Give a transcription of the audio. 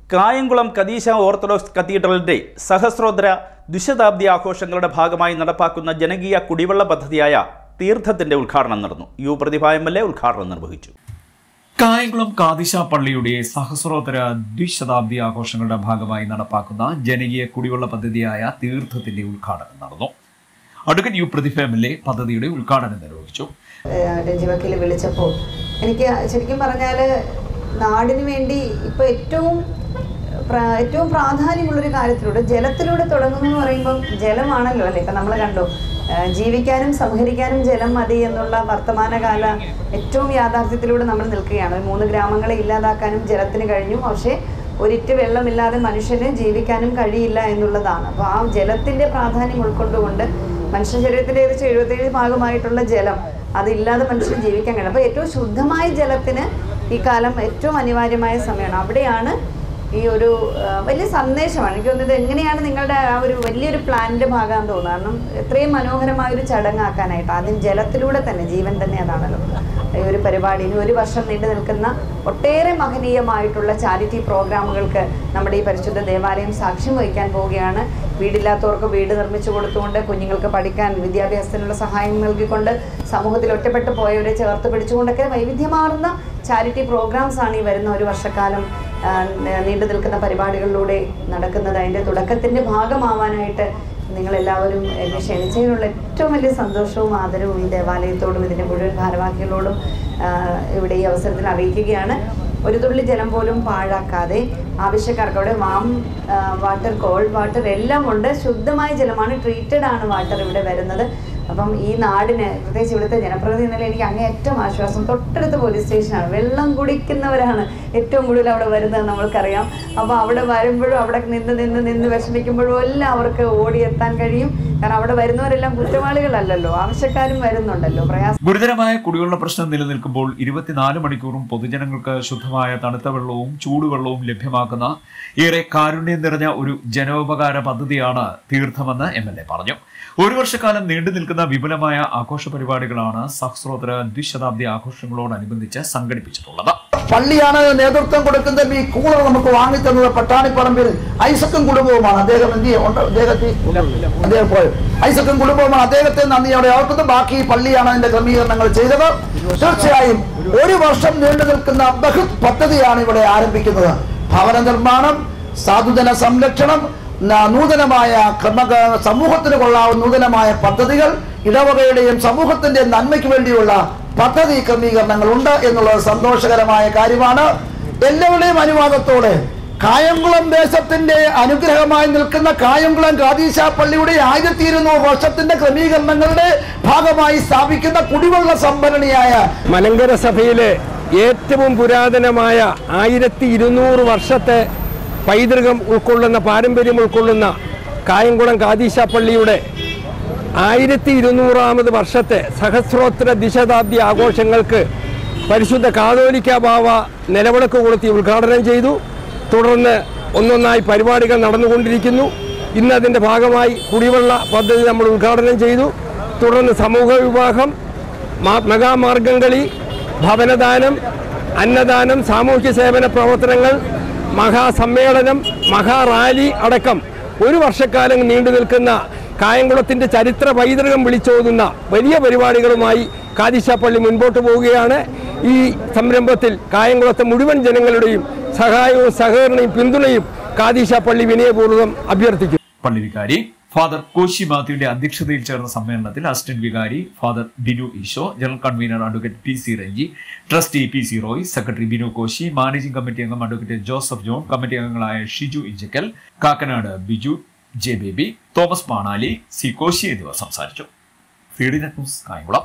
Kayamkulam കദീശ orthodox കത്തീഡ്രലിന്റെ സഹസ്രോത്തര ദ്വിശതാബ്ദി ആഘോഷങ്ങളുടെ ഭാഗമായി നടപ്പാക്കുന്ന ജനകീയ കുടിവെള്ള പദ്ധതിയായ തീർത്ഥത്തിന്റെ ഉദ്ഘാടനം നടന്നു. യു പ്രതിഭ MLA ഉദ്ഘാടനം നിർവഹിച്ചു. കായംകുളം കാദിശ പള്ളിയുടെ സഹസ്രോത്തര ദ്വിശതാബ്ദി ആഘോഷങ്ങളുടെ ഭാഗമായി നടപ്പാക്കുന്ന ജനകീയ കുടിവെള്ള പദ്ധതിയായ തീർത്ഥത്തിന്റെ ഉദ്ഘാടനം നടന്നു. അഡ്വക്കേറ്റ് യു പ്രതിഭ MLA പദ്ധതിയുടെ ഉദ്ഘാടനം നിർവഹിച്ചു. രഞ്ജിവക്കിൽ വിളിച്ചപ്പോൾ എനിക്ക് ശരിക്കും പറഞ്ഞാൽ നാടിന് വേണ്ടി ഇപ്പോൾ ഏറ്റവും പ്രാധാന്യമുള്ളൊരു കാര്യത്തിലൂടെ ജലത്തിലൂടെ തുടങ്ങുന്നു എന്ന് പറയുമ്പം ജലമാണല്ലോ അല്ലേ. ഇപ്പം നമ്മൾ കണ്ടു ജീവിക്കാനും സംഹരിക്കാനും ജലം മതി എന്നുള്ള വർത്തമാനകാല ഏറ്റവും യാഥാർത്ഥ്യത്തിലൂടെ നമ്മൾ നിൽക്കുകയാണ്. 3 ഗ്രാമങ്ങളെ ഇല്ലാതാക്കാനും ജലത്തിന് കഴിഞ്ഞു. പക്ഷേ ഒരിറ്റ് വെള്ളമില്ലാതെ മനുഷ്യന് ജീവിക്കാനും കഴിയില്ല എന്നുള്ളതാണ്. അപ്പോൾ ആ ജലത്തിൻ്റെ പ്രാധാന്യം ഉൾക്കൊണ്ടുകൊണ്ട് മനുഷ്യ ശരീരത്തിൻ്റെ ഏകദേശം 77% ജലം, അതില്ലാതെ മനുഷ്യൻ ജീവിക്കാൻ കഴിയും. അപ്പോൾ ഏറ്റവും ശുദ്ധമായ ജലത്തിന് ഈ കാലം ഏറ്റവും അനിവാര്യമായ സമയമാണ്. അവിടെയാണ് ഈ ഒരു വലിയ സന്ദേശമാണ്. എനിക്ക് തോന്നുന്നത് എങ്ങനെയാണ് നിങ്ങളുടെ ആ ഒരു വലിയൊരു പ്ലാനിൻ്റെ ഭാഗമാണെന്ന് തോന്നുന്നു. കാരണം എത്രയും മനോഹരമായൊരു ചടങ്ങാക്കാനായിട്ട് ആദ്യം ജലത്തിലൂടെ തന്നെ, ജീവൻ തന്നെ അതാണല്ലോ ഈ ഒരു പരിപാടി. ഇനി 1 വർഷം നീണ്ടു നിൽക്കുന്ന ഒട്ടേറെ മഹനീയമായിട്ടുള്ള ചാരിറ്റി പ്രോഗ്രാമുകൾക്ക് നമ്മുടെ ഈ പരിശുദ്ധ ദേവാലയം സാക്ഷ്യം വഹിക്കാൻ പോവുകയാണ്. വീടില്ലാത്തവർക്ക് വീട് നിർമ്മിച്ചു കൊടുത്തുകൊണ്ട്, കുഞ്ഞുങ്ങൾക്ക് പഠിക്കാൻ വിദ്യാഭ്യാസത്തിനുള്ള സഹായം നൽകിക്കൊണ്ട്, സമൂഹത്തിൽ ഒറ്റപ്പെട്ടു പോയവരെ ചേർത്ത് പിടിച്ചുകൊണ്ടൊക്കെ വൈവിധ്യമാർന്ന ചാരിറ്റി പ്രോഗ്രാംസാണ് ഈ വരുന്ന 1 വർഷക്കാലം നീണ്ടു നിൽക്കുന്ന പരിപാടികളിലൂടെ നടക്കുന്നത്. അതിൻ്റെ തുടക്കത്തിൻ്റെ ഭാഗമാവാനായിട്ട് നിങ്ങളെല്ലാവരും എന്നെ ക്ഷണിച്ചതിനുള്ള ഏറ്റവും വലിയ സന്തോഷവും ആദരവും ഈ ദേവാലയത്തോടും ഇതിൻ്റെ മുഴുവൻ ഭാരവാഹികളോടും ഇവിടെ ഈ അവസരത്തിൽ അറിയിക്കുകയാണ്. ഒരു തുള്ളി ജലം പോലും പാഴാക്കാതെ ആവശ്യക്കാർക്ക് അവിടെ വാട്ടർ, കോൾഡ് വാട്ടർ എല്ലാം ഉണ്ട്. ശുദ്ധമായ ജലമാണ്, ട്രീറ്റഡ് ആണ് വാട്ടർ ഇവിടെ വരുന്നത്. അപ്പം ഈ നാടിന്, പ്രത്യേകിച്ച് ഇവിടുത്തെ ജനപ്രതിനിധി എന്നല്ല എനിക്ക് അങ്ങേയറ്റം ആശ്വാസം. തൊട്ടടുത്ത് പോലീസ് സ്റ്റേഷനാണ്. വെള്ളം കുടിക്കുന്നവരാണ് ഏറ്റവും കൂടുതൽ അവിടെ വരുന്നത് നമ്മൾക്കറിയാം. അപ്പോൾ അവിടെ വരുമ്പോഴും അവിടെ നിന്ന് വിഷമിക്കുമ്പോഴും എല്ലാം അവർക്ക് ഓടിയെത്താൻ കഴിയും. കാരണം അവിടെ വരുന്നവരെല്ലാം കുറ്റവാളികളല്ലല്ലോ, ആവശ്യക്കാരും വരുന്നുണ്ടല്ലോ. ഗുരുതരമായ കുടിവെള്ള പ്രശ്നം നിലനിൽക്കുമ്പോൾ 24 മണിക്കൂറും പൊതുജനങ്ങൾക്ക് ശുദ്ധമായ തണുത്ത വെള്ളവും ചൂടുവെള്ളവും ലഭ്യമാക്കുന്ന ഏറെ കാരുണ്യം നിറഞ്ഞ ഒരു ജനോപകാര പദ്ധതിയാണ് തീർത്ഥമെന്ന് MLA പറഞ്ഞു. 1 വർഷക്കാലം നീണ്ടു നിൽക്കുന്ന വിപുലമായ ആഘോഷ പരിപാടികളാണ് സഹസ്രോത്തര ദ്വിശതാബ്ദി ആഘോഷങ്ങളോടനുബന്ധിച്ച് സംഘടിപ്പിച്ചിട്ടുള്ളത്. പള്ളിയാണ് നേതൃത്വം കൊടുക്കുന്നത്. ഈ കൂളർ നമുക്ക് വാങ്ങിത്തന്നത് പട്ടാണിപ്പറമ്പിൽ ഐസക്കും കുടുംബവുമാണ്. ഐസക്കും കുടുംബവുമാണ്. അദ്ദേഹത്തെ നന്ദിയോടെ ഓർക്കുന്നു. ബാക്കി പള്ളിയാണ് അതിന്റെ ക്രമീകരണങ്ങൾ ചെയ്തത്. തീർച്ചയായും 1 വർഷം നീണ്ടു നിൽക്കുന്ന ബൃഹത് പദ്ധതിയാണ് ഇവിടെ ആരംഭിക്കുന്നത്. ഭവന നിർമ്മാണം, സാധുജന സംരക്ഷണം, നൂതനമായ സമൂഹത്തിന് കൊള്ളാവുന്ന നൂതനമായ പദ്ധതികൾ, ഇടവകയുടെയും സമൂഹത്തിന്റെ നന്മയ്ക്ക് വേണ്ടിയുള്ള പദ്ധതി ക്രമീകരണങ്ങൾ ഉണ്ട് എന്നുള്ളത് സന്തോഷകരമായ കാര്യമാണ്. എല്ലാവരുടെയും അനുവാദത്തോടെ കായംകുളം ദേശത്തിന്റെ അനുഗ്രഹമായി നിൽക്കുന്ന കായംകുളം കാദീശ പള്ളിയുടെ 1200 വർഷത്തിന്റെ ക്രമീകരണങ്ങളുടെ ഭാഗമായി സ്ഥാപിക്കുന്ന കുടിവെള്ള സംഭരണിയായ മലങ്കര സഭയിലെ ഏറ്റവും പുരാതനമായ 1200 വർഷത്തെ പൈതൃകം ഉൾക്കൊള്ളുന്ന, പാരമ്പര്യം ഉൾക്കൊള്ളുന്ന കായംകുളം കാദീശ പള്ളിയുടെ 1200ാമത് വർഷത്തെ സഹസ്രോത്തര ദ്വിശതാബ്ദി ആഘോഷങ്ങൾക്ക് പരിശുദ്ധ കാതോലിക്ക ബാവ നിലവിളക്ക് കൊളുത്തി ഉദ്ഘാടനം ചെയ്തു. തുടർന്ന് ഒന്നൊന്നായി പരിപാടികൾ നടന്നുകൊണ്ടിരിക്കുന്നു. ഇന്ന് അതിൻ്റെ ഭാഗമായി കുടിവെള്ള പദ്ധതി നമ്മൾ ഉദ്ഘാടനം ചെയ്തു. തുടർന്ന് സമൂഹ വിവാഹം, മെഗാമാർഗംകളി, ഭവനദാനം, അന്നദാനം, സാമൂഹ്യ സേവന പ്രവർത്തനങ്ങൾ, മഹാസമ്മേളനം, മഹാറാലി അടക്കം 1 വർഷക്കാലം നീണ്ടു നിൽക്കുന്ന കായംകുളത്തിൻ്റെ ചരിത്ര പൈതൃകം വിളിച്ചോതുന്ന വലിയ പരിപാടികളുമായി കാദിശ പള്ളി മുൻപോട്ട് പോവുകയാണ്. ഈ സംരംഭത്തിൽ കായംകുളത്തെ മുഴുവൻ ജനങ്ങളുടെയും സഹായവും സഹകരണവും പിന്തുണയും കാദിശ പള്ളി വിനയപൂർവ്വം അഭ്യർത്ഥിക്കും. പള്ളി വികാരി ഫാദർ കോശി മാത്യുവിന്റെ അധ്യക്ഷതയിൽ ചേർന്ന സമ്മേളനത്തിൽ അസിസ്റ്റന്റ് വികാരി father Binu Isho, general convener advocate PC Ranji, trustee PC Roy, secretary Binu Koshy, managing committee അംഗം അഡ്വക്കേറ്റ് ജോസഫ് ജോൺ, കമ്മിറ്റി അംഗങ്ങളായ Shiju Inchakkal, Kakkanad Biju, J Baby, Thomas Panali, C Koshy എന്നിവർ സംസാരിച്ചു. Feedinet news, Kayamkulam.